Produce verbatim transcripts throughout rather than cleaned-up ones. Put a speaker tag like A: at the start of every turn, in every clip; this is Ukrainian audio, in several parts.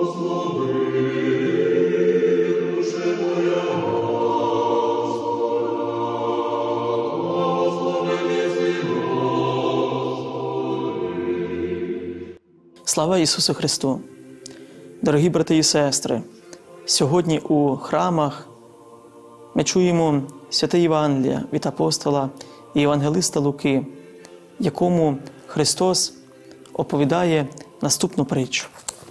A: Слава Ісусу Христу! Дорогі брати і сестри, сьогодні у храмах ми чуємо святе Євангеліє від апостола і євангелиста Луки, якому Христос оповідає наступну притчу.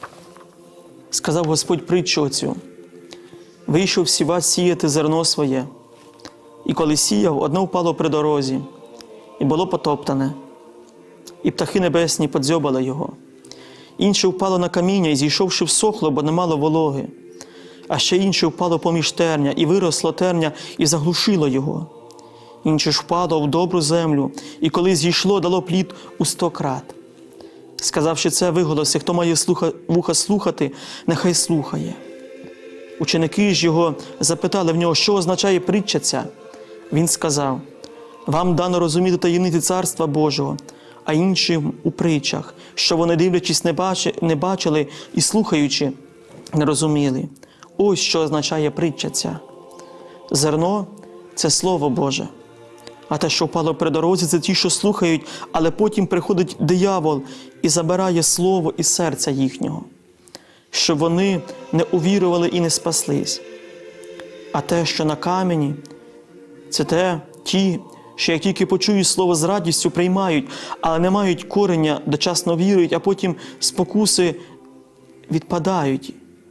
A: Сказав Господь притчу оцю: «Вийшов сівач сіяти зерно своє, і коли сіяв, одне впало при дорозі, і було потоптане, і птахи небесні подзьобали його. Інше впало на каміння, і, зійшовши, всохло, бо не мало вологи. А ще інше впало поміж терня, і виросло терня, і заглушило його. Інше ж впало в добру землю, і коли зійшло, дало плід у сто крат». Сказавши це, виголосив: «Хто має слуха, вуха слухати, нехай слухає». Ученики ж його запитали в нього, що означає притча ця. Він сказав: «Вам дано розуміти таємниці Царства Божого, а іншим у притчах, що вони, дивлячись, не, бачи, не бачили і слухаючи, не розуміли. Ось що означає притча ця. Зерно – це Слово Боже, а те, що впало при дорозі, це ті, що слухають, але потім приходить диявол і забирає Слово із серця їхнього, щоб вони не увірували і не спаслись. А те, що на камені – це те, ті, що як тільки почують Слово, з радістю приймають, але не мають корення, дочасно вірують, а потім спокуси відпадають.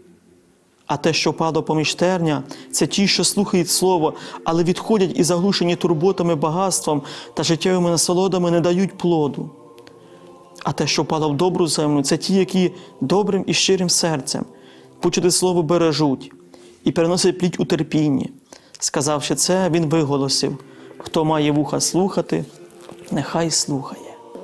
A: А те, що впало поміж терня, це ті, що слухають Слово, але відходять і заглушені турботами, багатством та життєвими насолодами, не дають плоду. А те, що впало в добру землю, це ті, які добрим і щирим серцем почуте Слово бережуть і переносять плід у терпінні. Сказавши це, він виголосив: «Хто має вуха слухати, нехай слухає».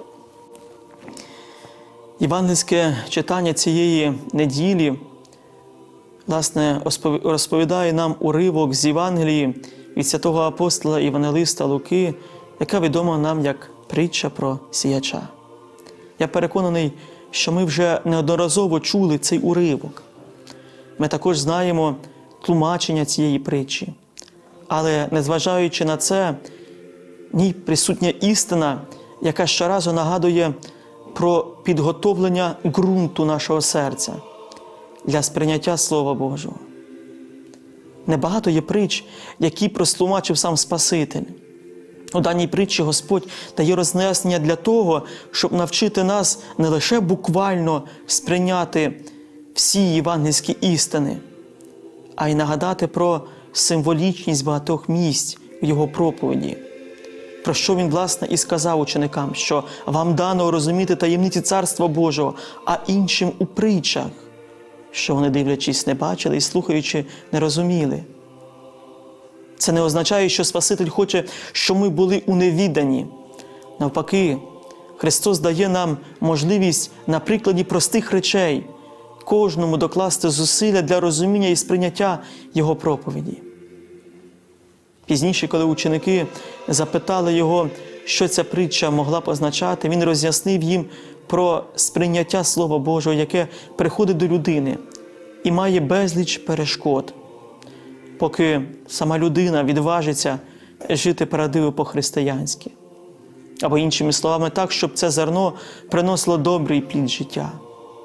A: Євангельське читання цієї неділі, власне, розповідає нам уривок з Євангелії від святого апостола і євангелиста Луки, яка відома нам як притча про сіяча. Я переконаний, що ми вже неодноразово чули цей уривок. Ми також знаємо тлумачення цієї притчі. Але, незважаючи на це, в ній присутня істина, яка щоразу нагадує про підготовлення ґрунту нашого серця для сприйняття Слова Божого. Небагато є притч, які прослумачив сам Спаситель. У даній притчі Господь дає роз'яснення для того, щоб навчити нас не лише буквально сприйняти всі євангельські істини, а й нагадати про символічність багатьох місць в його проповіді. Про що він, власне, і сказав ученикам, що вам дано розуміти таємниці Царства Божого, а іншим у притчах, що вони, дивлячись, не бачили і слухаючи, не розуміли. Це не означає, що Спаситель хоче, щоб ми були у невіданні. Навпаки, Христос дає нам можливість на прикладі простих речей кожному докласти зусилля для розуміння і сприйняття Його проповіді. Пізніше, коли ученики запитали Його, що ця притча могла б означати, Він роз'яснив їм про сприйняття Слова Божого, яке приходить до людини і має безліч перешкод, поки сама людина відважиться жити правдиво по-християнськи. Або іншими словами, так, щоб це зерно приносило добрий плід життя.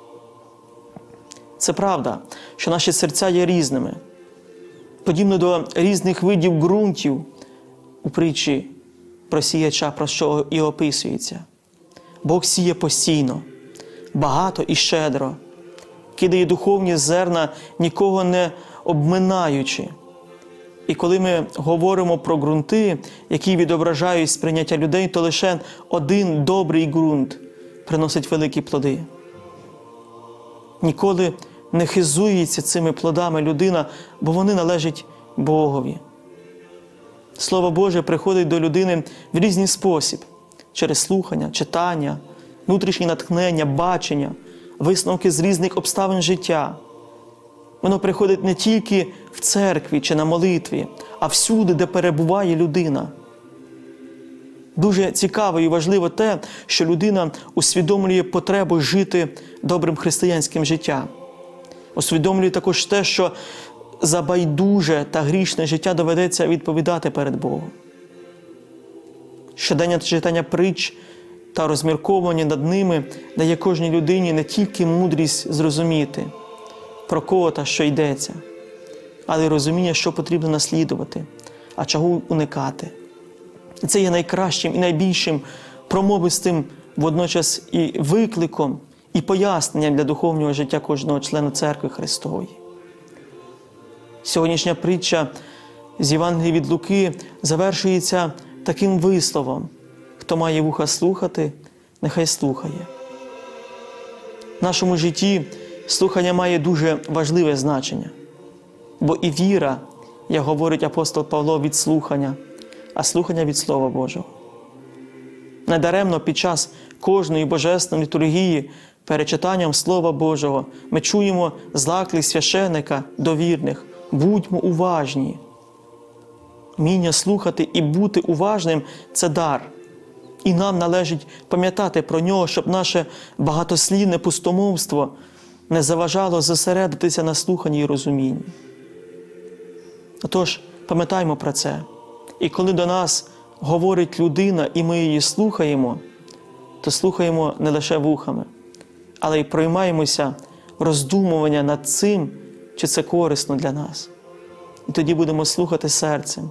A: Це правда, що наші серця є різними. Подібно до різних видів ґрунтів у притчі про сіяча, про що і описується. Бог сіє постійно, багато і щедро, кидає духовні зерна, нікого не обминаючи. І коли ми говоримо про ґрунти, які відображають сприйняття людей, то лише один добрий ґрунт приносить великі плоди. Ніколи не хизується цими плодами людина, бо вони належать Богові. Слово Боже приходить до людини в різний спосіб – через слухання, читання, внутрішнє натхнення, бачення, висновки з різних обставин життя. Воно приходить не тільки в церкві чи на молитві, а всюди, де перебуває людина. Дуже цікаво і важливо те, що людина усвідомлює потребу жити добрим християнським життям. Усвідомлюю також те, що за байдуже та грішне життя доведеться відповідати перед Богом. Щоденне читання притч та розмірковування над ними дає кожній людині не тільки мудрість зрозуміти, про кого та що йдеться, але й розуміння, що потрібно наслідувати, а чого уникати. І це є найкращим і найбільшим промовистим водночас і викликом, і поясненням для духовного життя кожного члена Церкви Христової. Сьогоднішня притча з Євангелія від Луки завершується таким висловом: хто має вуха слухати, нехай слухає. В нашому житті слухання має дуже важливе значення, бо і віра, як говорить апостол Павло, від слухання, а слухання від Слова Божого. Недаремно під час кожної божественної літургії перед читанням Слова Божого ми чуємо заклик священика до вірних: будьмо уважні. Вміння слухати і бути уважним – це дар. І нам належить пам'ятати про нього, щоб наше багатослівне пустомовство не заважало зосередитися на слуханні і розумінні. Отож, пам'ятаймо про це. І коли до нас говорить людина, і ми її слухаємо, то слухаємо не лише вухами, але й приймаємося роздумування над цим, чи це корисно для нас. І тоді будемо слухати серцем,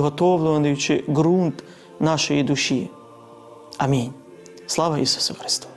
A: підготовлюючи ґрунт нашої душі. Амінь. Слава Ісусу Христу!